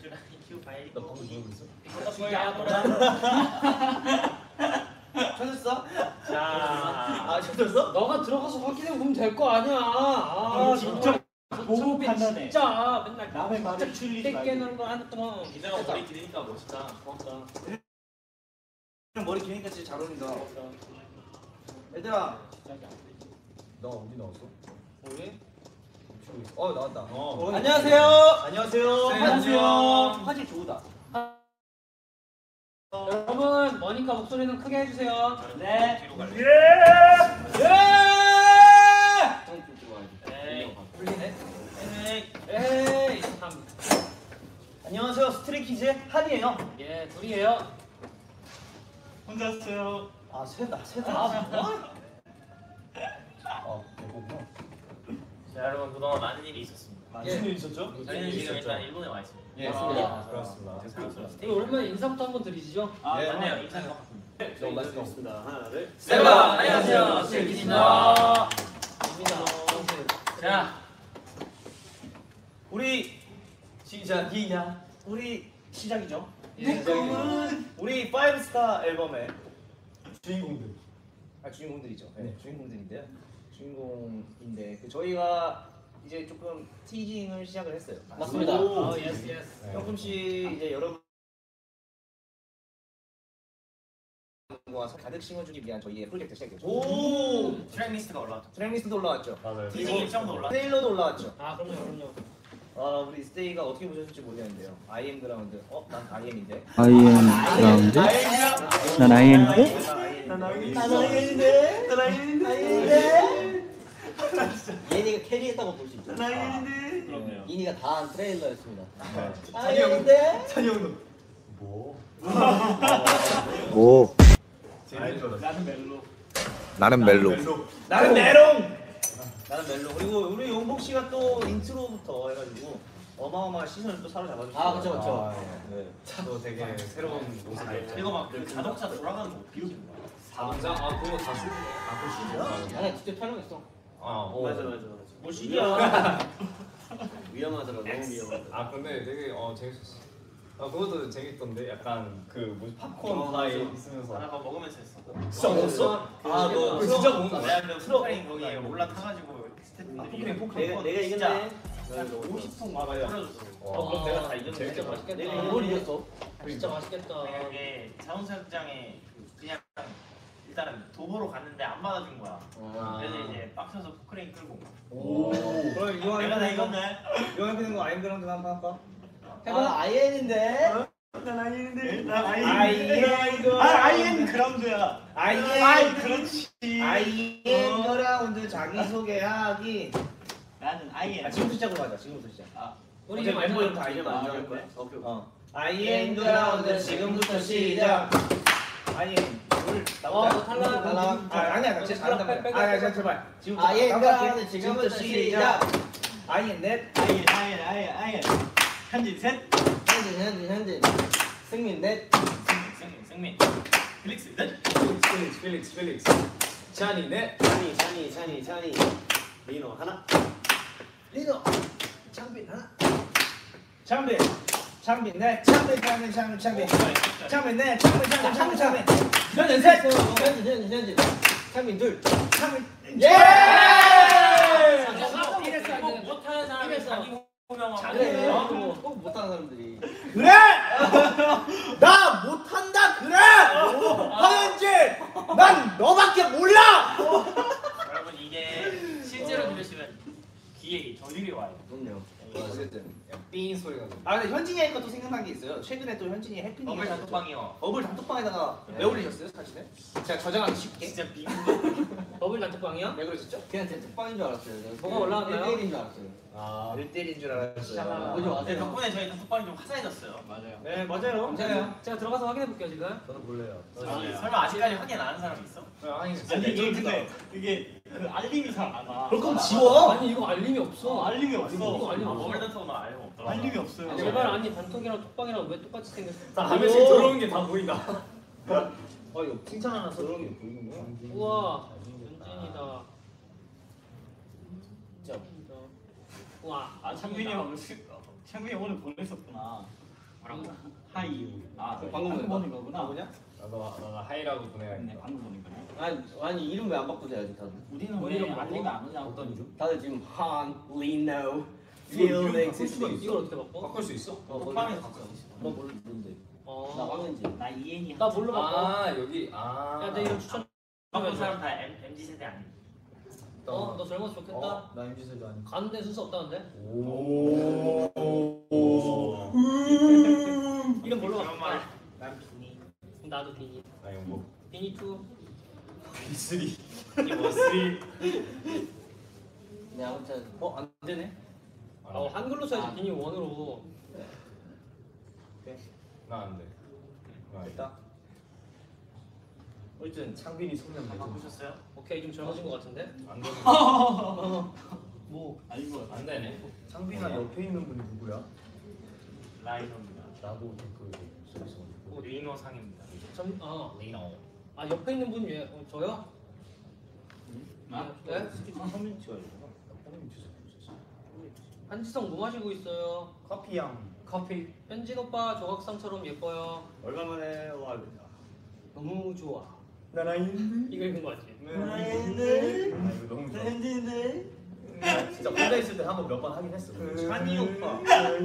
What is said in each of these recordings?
나 방금 뭐라고 했어? 찾았어? 자, 찾았어? 너가 들어가서 확인해 보면 될 거 아니야. 아 진짜 보고 판단해. 진짜 맨날 남의 말을 진짜 깨는 거 하는 동안. 기자가 머리 기니까 멋있다. 고맙다. 머리 기니까 진짜 잘 어울린다. 얘들아. 나 어디 나왔어? 우리? 나왔다. 안녕하세요. 안녕하세요. 안녕하세요. 화질 좋다. 여러분 머니까 목소리는 크게 해주세요. 네. 뒤로 갈래. 풀리네. 에이. 참. 안녕하세요. 스트레이키즈의 한이에요. 예, 둘이에요. 혼자 왔어요. 아 세다. 배고파. 자, 여러분 그동안 많은 일이 있었습니다. 무슨 일 있었죠? 저희는 지금 일단 일본에 와 있습니다. 예, 그렇습니다. 그렇습니다. 오랜만에 인사부터 한번 드리시죠. 네, 맞네요. 인사해 봐. 너무 맛있습니다. 하나, 둘. 세바, 안녕하세요. 스테이키입니다. 자, 우리 시작이냐? 우리 시작이죠. 예. 우리 5스타 앨범의 주인공들. 주인공들이죠. 네. 주인공들인데요. 주인공인데 저희가 이제 조금 티징을 시작을 했어요. 맞습니다. 오. 예스 예스. 조금씩 이제 여러분 가득 심어주기 위한 저희의 프로젝트 시작이죠. 오. 트랙 리스트가 올라왔죠. 트랙 리스트도 올라왔죠. 맞아요. 티징 일정도 올라왔죠. 트레일러도 올라왔죠. 아 그럼요. 우리 스테이가 어떻게 보셨을지 모르겠는데요. I am 그라운드. 난 IM인데. I am 그라운드? 난 IN인데? 난 IM인데. 난 IM인데. 예니가 캐리했다고 볼 수 있죠. 난 IM인데. 그럼요. 예니가 다 한 트레일러였습니다. 찬이 형인데? 찬이 형도. 뭐? 오. 제일 좋았어. 나는 멜로. 나는 멜로. 나는 메롱. 나는 멜로. 그리고 우리 용복 씨가 또 인트로부터 해가지고 어마어마한 시선을 또 사로잡아주고. 아, 그쵸, 그쵸. 네. 또 되게 새로운 모습이었죠. 이거 막 그 자동차 돌아가는 거 비우는 거야. 그거 다 쓰네. 그거 시죠? 아니 직접 촬영했어. 맞아. 뭐 시기야. 위험하더라, 너무 위험하더라. 근데 되게 재밌었어. 그것도 재밌던데 약간 그 뭐지 팝콘 다 있으면서. 하나 먹으면서 했어. 진짜 먹었어? 그거 진짜 먹은 거야? 내가 그 스프링 거기에 올라타가지고 스태프분들이 포크레인. 내가 이겼네. 50통 막 뿌려줬어. 그럼 내가 다 이겼네. 진짜 맛있겠다. 내가 이걸 이겼어. 진짜 맛있겠다. 이게 자동차장에 그냥 일단은 도보로 갔는데 안 받아준 거야. 그래서 이제 빡쳐서 포크레인 끌고. 오. 그럼 이거 내가 다 이겼네. 이거 해보는 거 아임 그라운드 한번 할까? 아, IN인데? 난 아이엔인데. 난 아이엔. 아이엔 그라운드야. 아이엔. 그렇지. 아이엔 그라운드 자기소개하기. 나는 아이엔. 지금부터 시작으로 하자. 지금부터 시작. 우리 어제 이제 멤버 이름 완전 다 알려면 안 좋을 거야. 오케이. 아이엔 그라운드 지금부터 시작. 아이엔 물 너 탈락. 아니야 나 진짜 잘한단 말이야. 아니야 제발. 지금부터 아이엔 깜빡해. 그라운드 지금부터 시작. 아이엔 넷. 아이엔. 현진 셋. 현진. 승민 넷. 승민. 필릭스 넷. 필릭스. 찬이 넷. 찬이. 리노 하나. 리노. 창빈 하나. 창빈 넷. 창빈 넷. 창빈. 현진 셋. 현진. 창민 둘. 창빈. 예! 못하는 사람이 자기 호명하고. 잘해. 꼭 못하는 사람들이. 그래! 나 못한다 그래! 하는지 난 너밖에 몰라! 여러분 이게 실제로 들으시면 귀에 저리게 와요. 그럼요. 어쨌든 삥 소리가 나. 근데 현진이 하니까 또 생각난 게 있어요. 최근에 또 현진이 해피닝 버블 단톡방이요. 버블 단톡방에다가 네. 왜 올리셨어요 사진을? 제가 저장하기 쉽게. 진짜 비빔. 버블 단톡방이요? 왜 그러셨죠? 그냥 제 특방인 줄 알았어요. 뭐가 올라왔나요? 1인 줄 알았어요. 1대1인 줄 알았어요. 보지 네, 마세요. 덕분에 저희 단톡방이 좀 화사해졌어요. 맞아요. 네 맞아요. 제가 들어가서 확인해 볼게요 지금. 저는 몰라요. 설마 아직까지 확인 안 한 사람 있어? 아니 이게 근데 이게 그 알림이 잘 안 와. 그럴 거면 지워. 아니 이거 알림이 없어. 알림이 이거 없어. 알림 없어. 버블 단톡은 알고 없더라. 알림이 없어요. 제발 아니 단톡이랑 톡방이랑 왜 똑같이 생겼어? 한 명씩 들어오는 게 다 보인다. 이거 칭찬 하나 써주는 게 보이는 거야? 우와 윤진이다. 진짜. 우와. 창빈이 오늘 보냈었구나. 하이. 아 방금 보는 거구나. 뭐냐? 나도 하이라고 보내야겠다. 네 방금 보는 거네. 아니 이름 왜 안 바꾸세요 다들? 우리는 뭐 왜 이름 알리가 안 오냐? 어떤 이름? 다들 지금 한, 리노, 이름 필, 바꿀 수가 있어? 이걸 어떻게 바꿔? 바꿀 수 있어? 톡방에서 바꿔. 너 모르는데. 나 어. 황현지. 나 이엔이. 나 뭘로 바꿔? 아 여기 아. 야, 내 이름 추천. 바꾼 사람 다 MZ 세대 아니야? 너 젊어서 좋겠다. 나 MZ세대 아니. 가는데 순서 없다는데? 오. 이름 뭘로 그런 말. 바꿔? 난 비니. 나도 비니. 나 영복. 비니 2. B3. 이게 뭐 쓰리? 네 아무튼 안 되네. 한글로 써야지 비니 1으로. 나안 돼. 됐다. 어쨌든 창빈이 소년 다 바꾸셨어요? 오케이 좀 젊어진 것 같은데? 안 되네. 뭐 알고. 안 되네. 창빈아 옆에 있는 분이 누구야? 라이너입니다. 나도 댓글 써있어. 리노 상입니다. 리노. 아 옆에 있는 분 예, 저요? 아? 네? 커뮤니티가 있구나. 커뮤니티에서 보셨어. 한지성 뭐 마시고 있어요? 커피향. 커피. 현진 오빠 조각상처럼 예뻐요. 얼마만에 와? 너무 좋아. 나라인. 이거 읽은 거 같지? 나라인데. 아 이거 너무 좋아. 밴드인데. 진짜 혼자 있을 때 한 번 몇 번 하긴 했어. 찬이 오빠.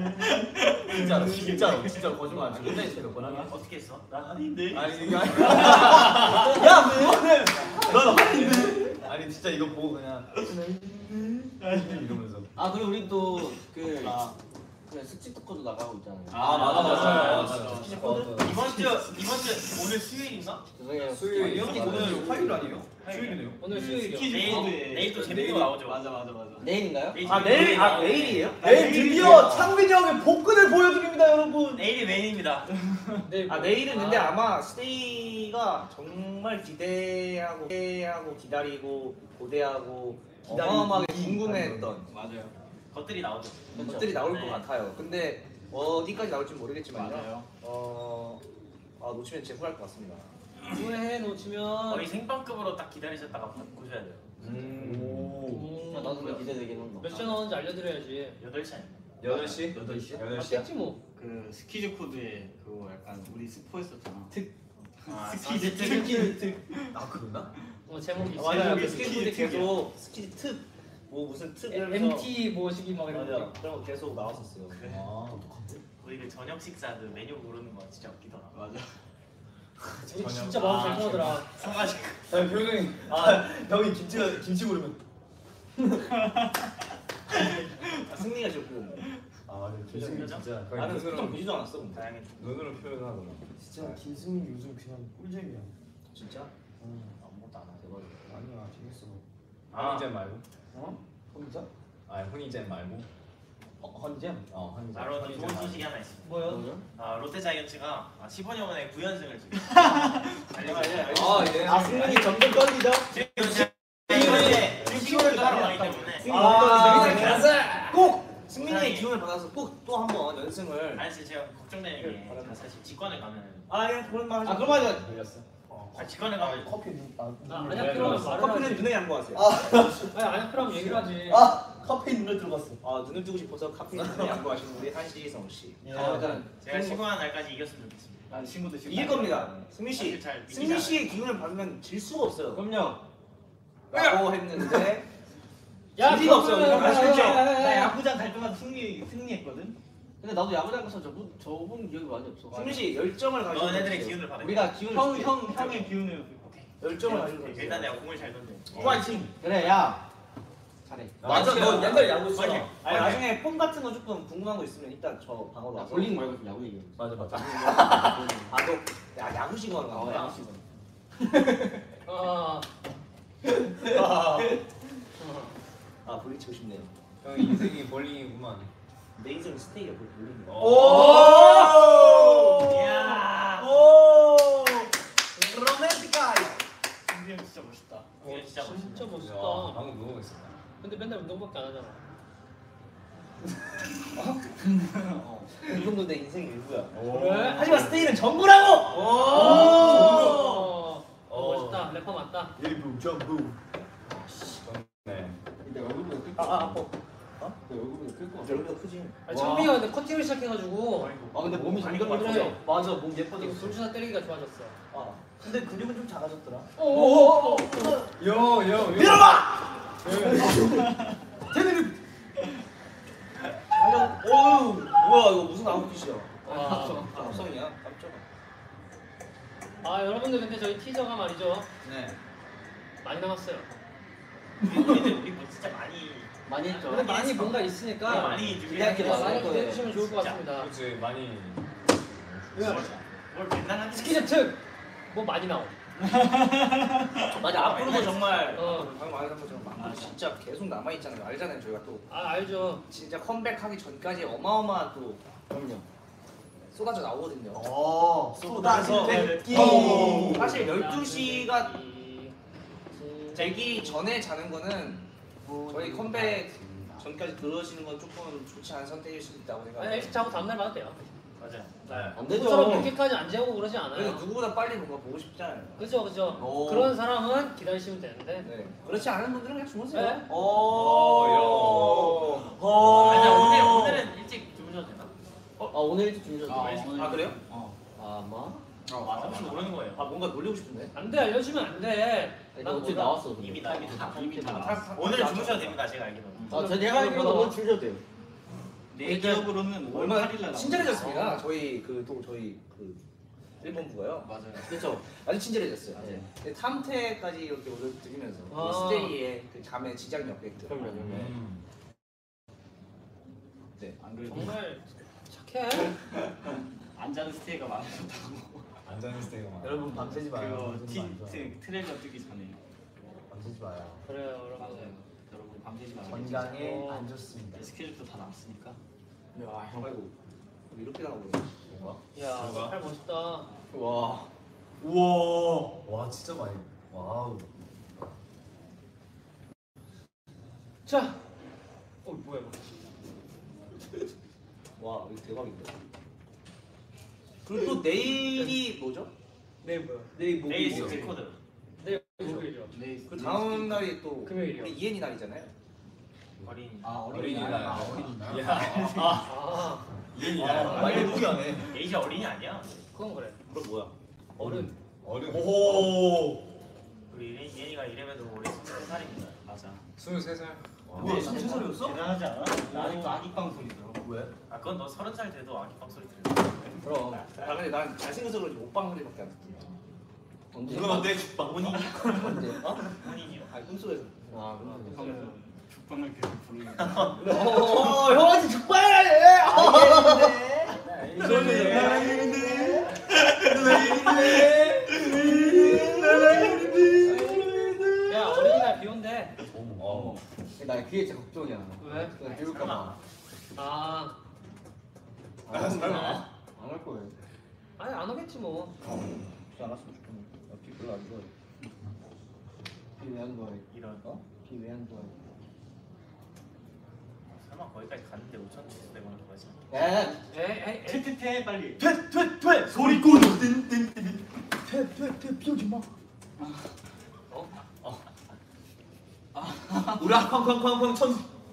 진짜로 거짓말 안 치고 혼자 있을 때 몇 번 하긴 했어. 어떻게 했어? 나 아닌데. 아니 이게 야 뭐해? 넌 아닌데? 아니 진짜 이거 보고 그냥 이러면서. 아 그리고 우리 또그 스치 토크도 나가고 있잖아요. 아, 맞아. 스치 토크. 이번 주 오늘 수요일인가? 죄송해요. 수요일이요? 오늘 화요일 아니에요? 수요일이네요. 오늘 수요일이요. 내일 또 재밌는 거 나오죠. 맞아. 내일인가요? 내일 내일이에요? 내일 드디어 창빈이 형의 복근을 보여드립니다, 여러분. 내일이 메인입니다. 내일은 근데 아마 스테이가 정말 기대하고 기다리고 고대하고 어마어마하게 궁금해했던 맞아요. 것들이 나오죠. 것들이 나올 것 네. 같아요. 근데 어디까지 나올지 모르겠지만요. 맞아요. 놓치면 제후할 것 같습니다. 후회해 놓치면. 거의 생방급으로 딱 기다리셨다가 바꾸셔야 돼요. 나도 그 기대되긴 한다. 몇 시에 나오는지 알려드려야지. 8시 아닙니까? 8시? 8시야? 8시야? 맞겠지 뭐. 그 스키즈 코드에 그거 약간 우리 스포했었잖아. 아, 스키즈 그랬나? 제목이 있어. 맞아요. 제목이 스케이트보드 스키즈 계속 스키즈 특, 뭐 무슨 특 이러면서 MT 모시기 막 이런 맞아. 거. 그런 거 계속 나왔었어요. 우리 그 저녁 식사 그 메뉴 고르는 거 진짜 웃기더라. 맞아. 우리 진짜 마음 잘 통하더라. 성가식. 표정이. 형이 김치 고르면 승리가 좋고 맞아. 표정? 진짜. 나는 눈으로 표정 보지도 않았어. 근데. 다양해. 눈으로 표현하더라. 진짜 김승민 요즘 그냥 꿀잼이야. 진짜? 아무것도 안 하죠. 대박이다. 아니야 재밌어. 허니잼 말고? 혼자? 허니잼 말고? 헌잼? 허니잼. 바로는 좋은 소식이 하나 있습니다. 뭐요? 롯데 자이언츠가 15년 만에 9연승을 지금 예. 승민이 점점 떨리죠? 지금 시골을 하러 가기 때문에 꼭 승민이의 기운을 받아서 꼭 또 한 번 연승을. 아니 제가 걱정되는 게 사실 직관을 가면 그런 말 하지. 그럼 하자. 걸렸어? 직관을 가면 커피 아니야 그러면 말을 커피는 하지. 눈에 양보하세요. 아니 아니야 그럼 얘기를 하지. 커피 눈에 들어갔어. 눈을 뜨고 싶어서 카페인 눈에 양보하시는 우리 한시성 씨. 일단 제가 신고한 날까지 이겼으면 좋겠습니다. 난 친구들 지금 이길 겁니다. 승민 씨. 사실 잘 믿기지 승민 않아요. 씨의 기운을 받으면 질 수가 없어요. 그럼요. 라고 했는데 야 의미가 없어요. 그러면- 그냥 아시죠? 나 야구장 갈 때마다 승리했거든. 근데 나도 야구장 가서 저분 기억이 많이 없어. 승민 씨 열정을 가지고 너네들의 기운을 받아. 우리가 기운을 줄게. 형의 기운을. 열정을 가지고 일단 내가 공을 잘 던져. 파이팅. 그래 야. 잘해. 맞아, 너 옛날에 야구 했잖아. 파이팅. 아니 나중에 폼 같은 거 조금 궁금한 거 있으면 일단 저 방으로 와서. 볼링 말고 좀 야구 얘기해. 맞아. 너 야구식 하는 거야? 야구식. 볼링 치고 싶네요. 형 인생이 볼링이구만. 내 인생 스테이가 볼링이야. 이야. 로맨티카. 승리 형 진짜 멋있다. 이게 진짜 멋있어. 진짜 멋있다. 방금 누워 있었다. 근데 맨날 운동밖에 안 하잖아. 이 정도 내 인생 일부야. 그래? 하지만 스테이는 전부라고. 멋있다. 래퍼 맞다. 일부 점부. 네. 근데 얼굴 보고 아파. 얼굴보다 클것 같아. 얼굴보다 크지. 아, 창비가 근데 커팅을 시작해가지고 아 근데 몸이 점점 그래. 예뻐져. 맞아, 몸 이거 예뻐졌어. 돌주사 때리기가 좋아졌어. 아 근데 근육은 좀 작아졌더라. 요. 밀어봐. 어우 뭐야 이거 무슨 아웃핏이야? 와. 합성이야? 깜짝아. 아 여러분들 근데 저희 티저가 말이죠. 네. 많이 남았어요. 우리 뭐 진짜 많이 했죠. 근데 많이 뭔가 있으니까 많이 기대할 게 준비했어. 많아. 많이 기대해 주시면 좋을 것 진짜. 같습니다. 그렇지, 많이. 뭘 맨날 하지? 스키즈 특! 뭐 많이 나옴. 맞아 앞으로도 정말 어. 말한 것처럼 많고 진짜 계속 남아 있잖아요. 알잖아요 저희가 또 아 알죠. 진짜 컴백하기 전까지 어마어마한 또 그럼요. 쏟아져 나오거든요. 쏟아진 느낌. 느낌. 사실 12시가 되기 전에 자는 거는 저희 컴백 전까지 들어오시는 건 조금 좋지 않은 선택일 수도 있다고 아니 생각해요. 일찍 자고 다음날 봐도 돼요. 맞아요. 네. 안 누구처럼 늦게까지 안 재우고 그러지 그래서 않아요. 누구보다 빨리 뭔가 보고 싶잖아요. 그죠 그죠. 오. 그런 사람은 기다리시면 되는데. 네. 그렇지 않은 분들은 그냥 주무세요. 네. 아니 오늘은 일찍 주무셔도 되나? 오늘 일찍 준비했어. 아 그래요? 아마? 혹시 모르는 거예요. 아 뭔가 놀리고 싶은데. 안 돼 알려주면 안 돼. 나 어제 나왔어. 이미 다 다 오늘은 주무셔도 됩니다. 제가 알기로는. 내가 알기로는 오늘 준비해도 돼요. 내 기억으로는 5월 얼마나 8일 날 친절해졌습니다. 저희 저희 일본부가요. 맞아요. 그렇죠. 아주 친절해졌어요. 맞아요. 네. 탐태까지 이렇게 오늘 드리면서 아. 스테이의 그 잠에 지장이 없게끔. 그럼요. 네. 안 그래도 정말 착해. 안 자는 스테이가 많았다고. 안 자는 스테이가 많아. 여러분 밤새지 마요. 그거 트레일러 뜨기 전에 밤새지 마요. 그래요 여러분. 맞아요. 여러분 밤새지 마세요. 건강에 어. 안 좋습니다. 이제 스케줄도 다 나왔으니까. 야, 형 아이고 이렇게 나오고. 야, 팔 멋있다. 와. 우와. 와 진짜 많이. 와우. 자, 뭐야 이거? 와, 이거 대박인데. 그리고 또 내일이 뭐죠? 내일 뭐야? 내일 내일 목요일. 스코드. 내일 목요일이죠. 그 다음 날이 또 금요일이요. 우리 이엔이 날이잖아요. 어린. 어린이날. 아, 이엔이날. 많이 무리하네. 에이지 어린이 아니야? 그건 그래. 그럼 뭐야? 어른. 어른. 오. 우리 예니가 이름에도 올해 23살입니다. 맞아. 23살. 왜 23살이었어? 대단하지 않아? 나 아직도 아기빵 소리 들어. 왜? 아 그건 너 30살 돼도 아기빵 소리 들려. 그럼. 아 근데 난 잘생겨서 그런지 오빠 소리밖에 안 듣던데. 언제? 그건 어때? 죽방. 언제? 어? 본인이요. 아니 꿈속에서. 아 하면서 죽방을 계속 부르는 거. 형한테 죽발해! 야, 어린이날 비 온대. 어머. 나 그게 진짜 걱정이야. 왜? 그냥 비울까봐. 아, 설마. 안 할 거예요. 아니 안 오겠지 뭐. 비 안 왔으면 좋겠네. 비 별로 안 좋아해. 비왜안 좋아해? 이런. 비왜안 좋아해? 설마 거기까지 갔는데 5천 치수 되거나 그러지? 야, 에이. 퇴퇴퇴 빨리. 퇴퇴퇴 소리꾼. 비오지 마. 우라 쾅쾅쾅쾅 천.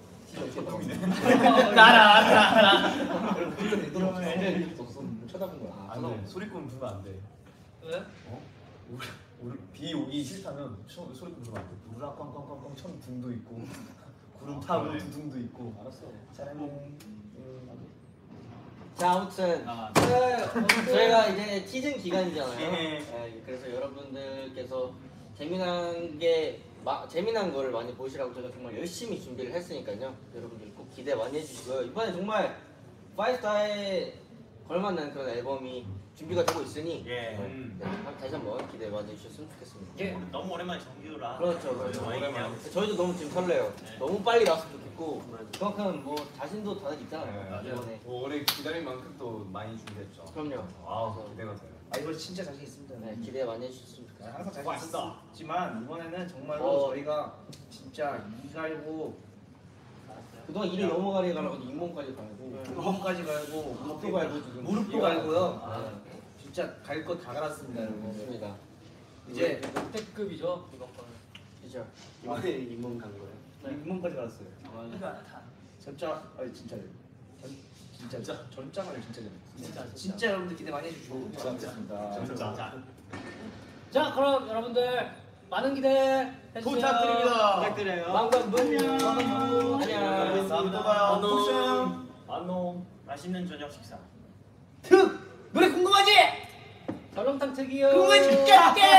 애들 없어. 쳐다본 거야. 안 돼. 소리꾼 부르면 안 돼. 왜? 우리 비 오기 싫다면 소리꾼 부르면 안 돼. 우라 꽝꽝꽝꽝 천 둥도 있고 구름 타고 두둥도 있고. 알았어. 사랑해. 자, 아무튼 저희가 이제 시즌 기간이잖아요. 네, 그래서 여러분들께서 재미난 걸 많이 보시라고 저희가 정말 열심히 준비를 했으니까요. 여러분들 꼭 기대 많이 해주시고요. 이번에 정말 파이스타에 걸맞는 그런 앨범이 준비가 되고 있으니 예. 네, 다시 한번 기대 많이 해주셨으면 좋겠습니다. 예. 너무 오랜만에 정규라. 그렇죠. 오랜만에. 저희도 너무 지금 설레요. 너무 빨리 나왔으면 좋겠고 그만큼 뭐 자신도 다들 있잖아요. 이번에. 올해 기다린 만큼 또 많이 준비했죠. 그럼요. 아 기대가 돼요. 아 이거 진짜 자신 있습니다. 네, 기대 많이 해주셨으면 좋겠습니다. 항상 자신 있지만 이번에는 정말로 어. 저희가 진짜 이 갈고 그동안 일을 너무 가게 가려고 잇몸까지 갈고 무릎까지 갈고 무릎도 갈고 지금 무릎도 갈고요. 네, 진짜 갈 거 다 갈았습니다, 여러분. 좋습니다. 이제 역대급이죠 이번 거는. 그죠? 이번에 잇몸 간 거예요. 잇몸까지 갈았어요. 그러니까 다 전짜 아니 진짜요. 진짜 전장을 진짜 여러분들 기대 많이 해주시고 감사합니다. 자 그럼 여러분들 많은 기대 해주세요. 부탁드립니다. 망관부 안녕. 다음에 또 봐요. 안녕. 맛있는 저녁 식사. 노래 궁금하지? 설렁탕 특이요. 궁금해 죽겠게.